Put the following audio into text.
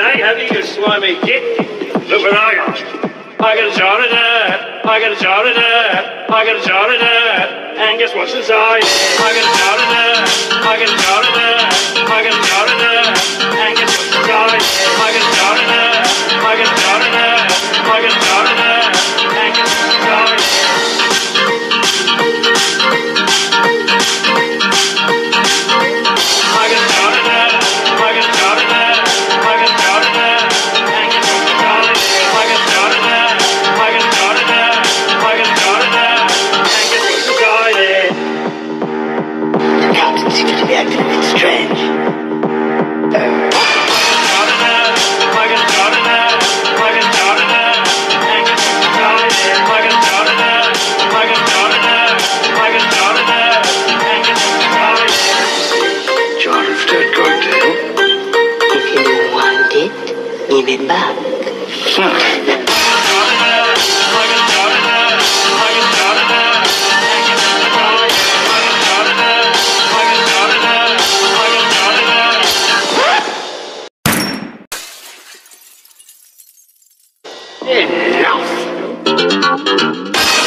say, have you, you slimy git? Look what I got. I got a jar of that. I got a jar of that. I got a jar of that. And guess what's inside? I got a jar of that. I got a jar of that. I got a jar of that. And guess what's inside? I got a jar of that. I got a jar of that. I got a jar of that. And guess what's inside? I got a jar of that. I got a jar of that. I got a jar of that. And guess what's inside? I got a jar of that. I got a jar of that. I got a jar of that. And guess what's inside it? The captain seems to be acting a bit strange. Jar of dead cocktail? If you want it, give it back. Enough!